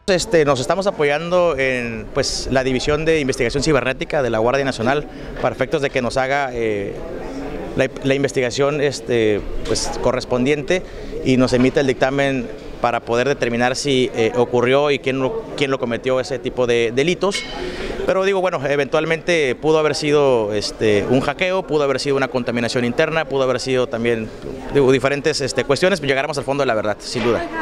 Nos estamos apoyando en la División de Investigación Cibernética de la Guardia Nacional para efectos de que nos haga la investigación correspondiente y nos emita el dictamen para poder determinar si ocurrió y quién lo cometió ese tipo de delitos. Pero digo, bueno, eventualmente pudo haber sido un hackeo, pudo haber sido una contaminación interna, pudo haber sido también diferentes cuestiones, pero llegaremos al fondo de la verdad, sin duda.